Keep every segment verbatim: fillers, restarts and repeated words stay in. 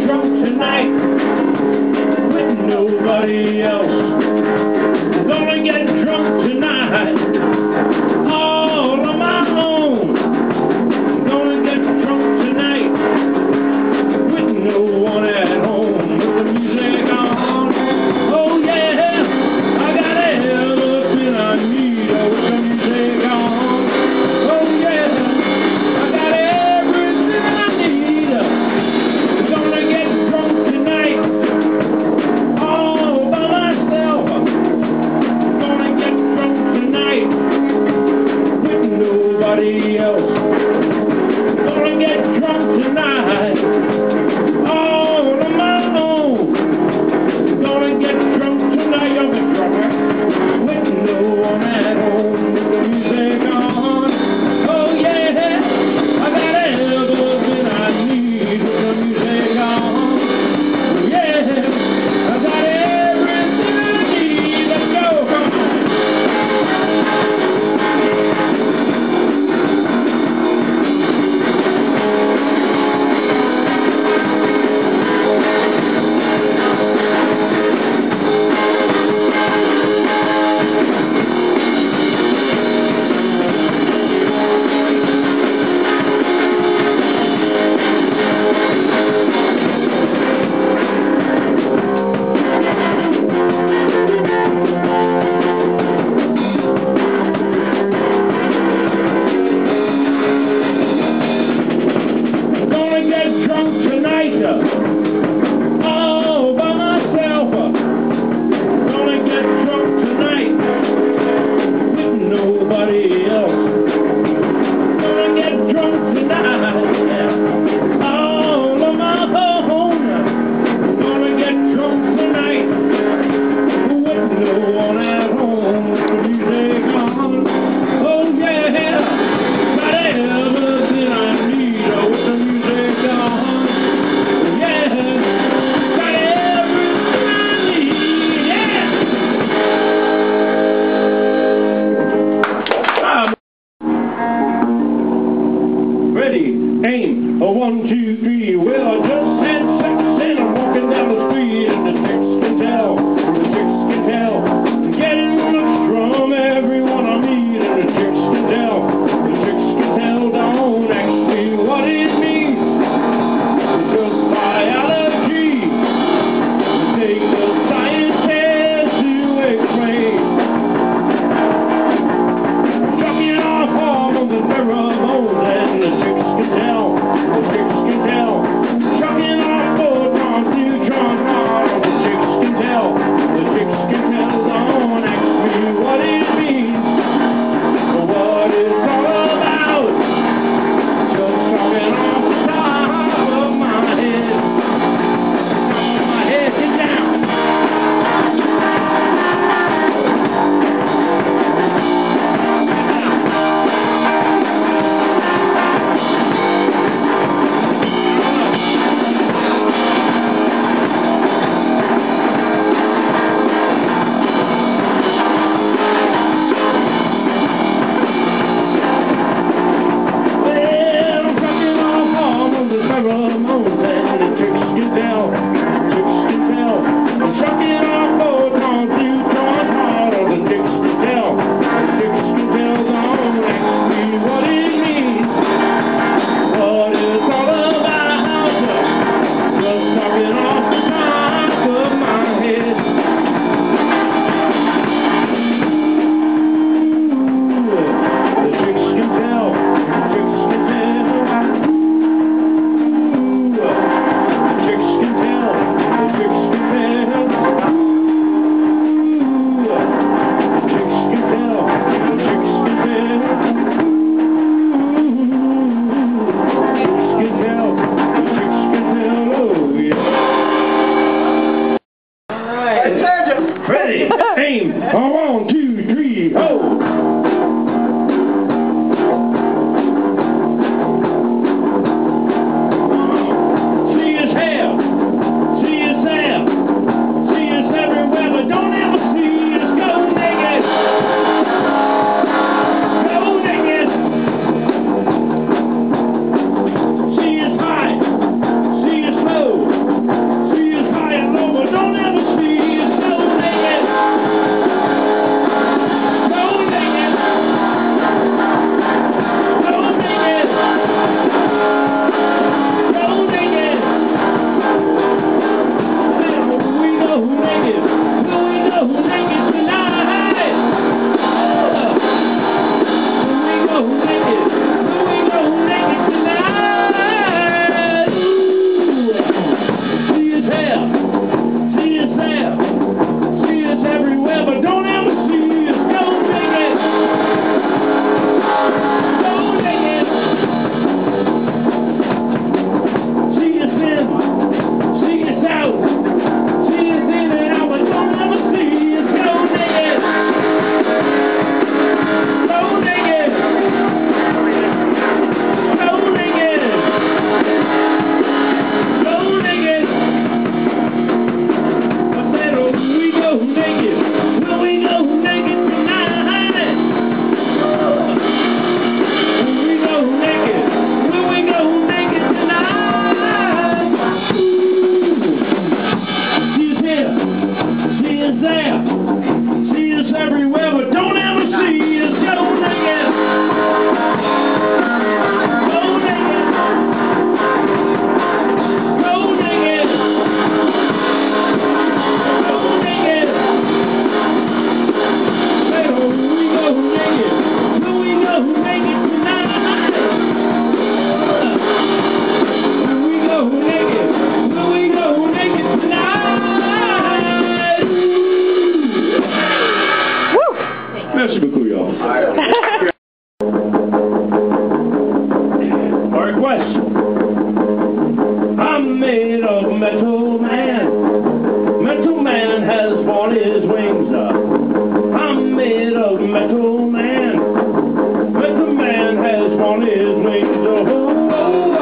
drunk tonight with nobody else. I'm gonna get drunk tonight all on my own. I'm gonna get drunk tonight with no one at home. With the music on, oh yeah, I got everything I need. Oh, with the music on, oh yeah, I got everything I need. I'm gonna get drunk tonight all by myself. I'm gonna get drunk tonight with nobody else. I'm gonna get drunk tonight all on my own. I'm gonna get drunk tonight, young and drummer, with no one at home. With the music on, oh yeah, I got everything I need. With the music on, oh yeah, I got everything I need. Let's go, come on. Drunk tonight, all by myself. Gonna get drunk tonight with nobody else. Gonna get drunk tonight, yeah, all on my own. Gonna get drunk tonight with no one at home. With the music on, oh yeah, got everything I need. Oh, with the music on. Ready, aim, a one, two, three. Well, I just had sex and I'm walking down the street, and the chicks can tell, the chicks can tell. I'm getting looks from everyone I meet, and the chicks can tell, the chicks can tell. Don't ask me what it means, it's just biology. Take the science test to explain. Dropping off all of the pheromones, and the chicks can tell, the chicks can tell. Chucking off photons, neutrons, all the chicks can tell, the chicks can tell. Don't ask me what it means, or what it's all about. Just dropping off the top of my head, top of my head and down. Ready, aim, a one, two, three, ho! See his hair, see his hair, see his everywhere, but don't ever see us go naked. Go naked. See his high, see his low. metal man. Metal man has worn his wings. Uh, I'm made of metal man. Metal man has worn his wings. Oh, oh, oh,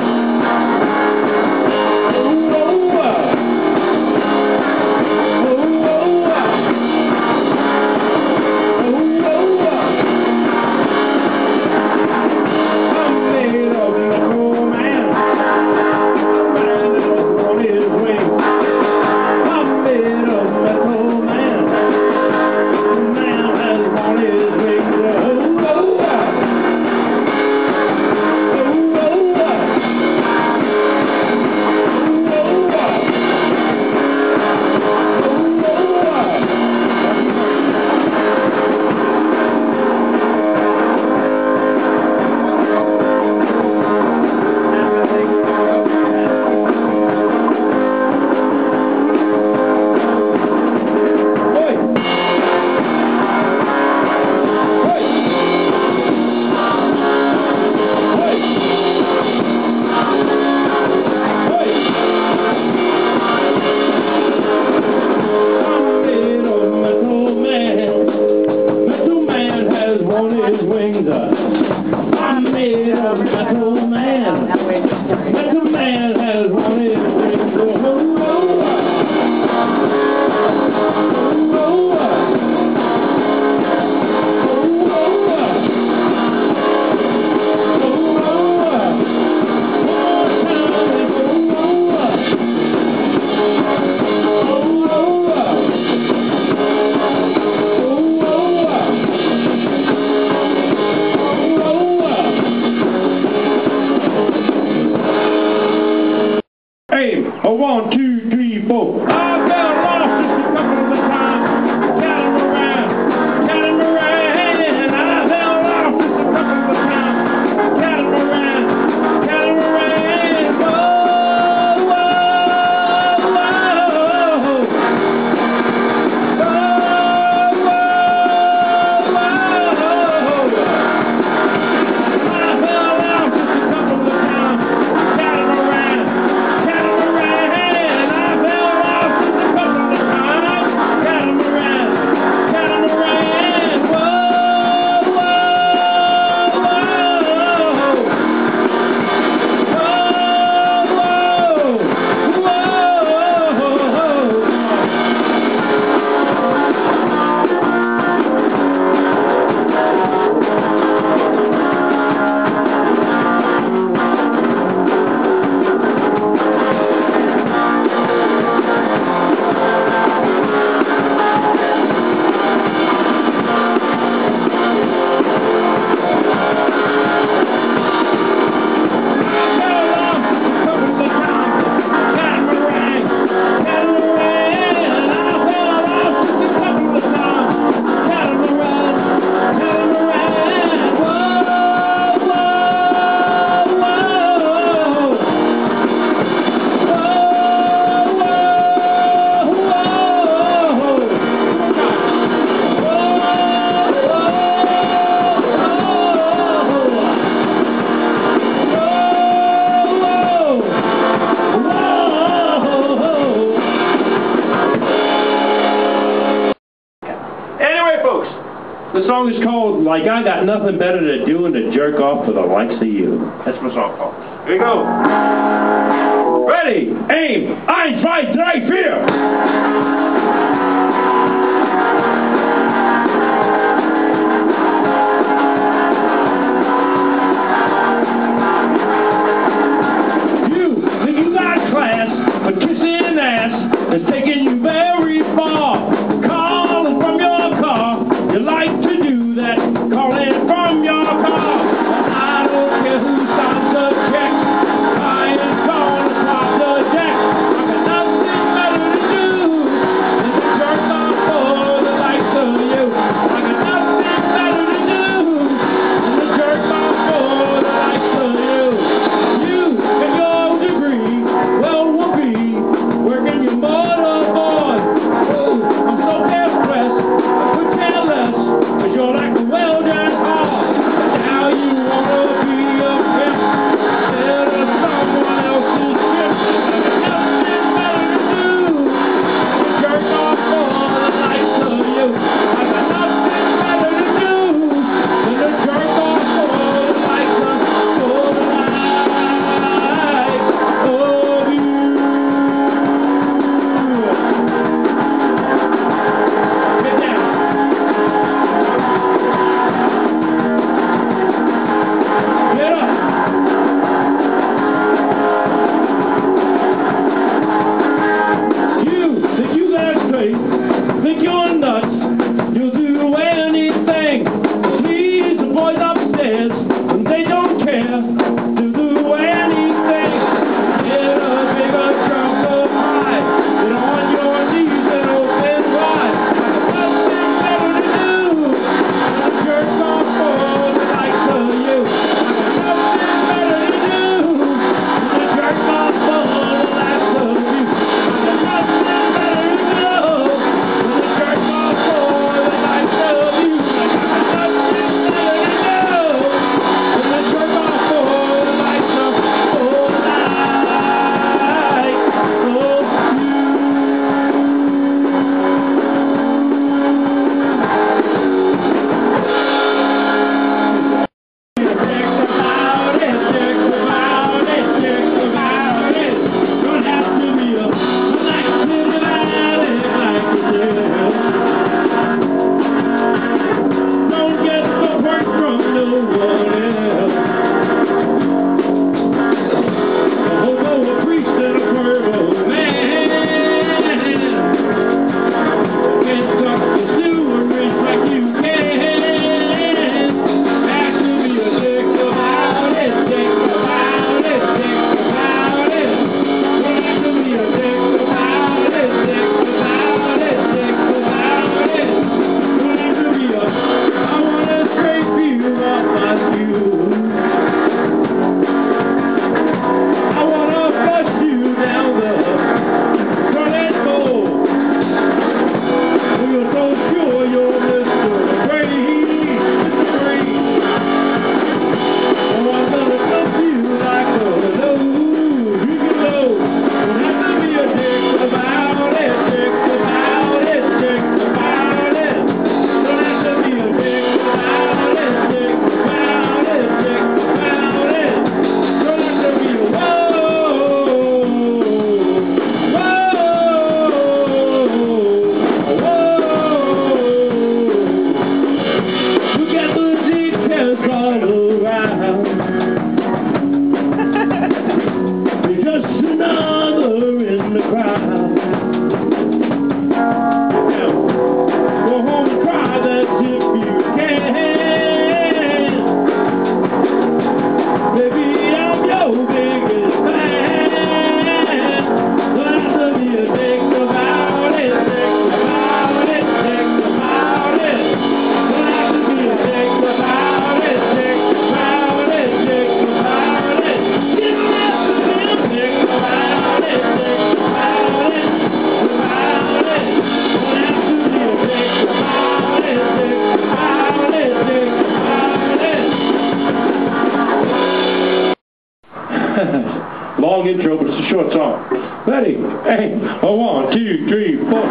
oh, oh. I'm made of metal man. Metal man has worn his wings. Oh, oh, oh. A one, two, three, four. I've been lost just a couple of times. Cattle around, cattle around. I've been lost just a couple of times. Cattle around, cattle around. Whoa, whoa, whoa. Whoa, whoa, whoa. I've been lost just a couple of times. Cattle around. The song is called Like I Got Nothing Better to Do Than to Jerk Off for the Likes of You. That's my song called. Here we go. Ready, aim, eins, zwei, drei, vier. You think you got class, but kissing ass is taking you very far. Calling from your car. You like to do that, calling from your car. I don't care who signs the check. I ain't gonna stop the jack. I got nothing better to do than to jerk off for the likes of you. I got nothing better to do than to jerk off for the likes of you. You and your degree, well, will be working your motor board. Oh, I'm so impressed. I could care less. Cause you're like a well-done heart. Now you wanna be a pimp. cry. Now, go home and cry that if you can. Baby, I'm your biggest fan. But I love you, think about it, think about it, think about it. But I love you, think about it, think about it, think about it. You don't have to think about it, think about it, about it. But I love you, think about it, think about it, think about it. Long intro, but it's a short song. Ready? Hey, a one, two, three, four.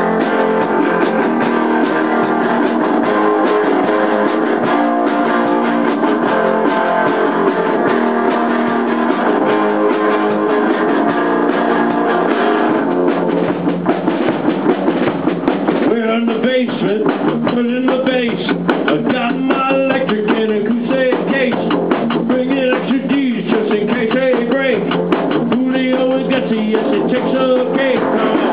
We're in the basement, put in the bass. I got my electric in a Crusade case. Bringing extra D's just in case they break. Julio is gutsy, yes it takes a cake.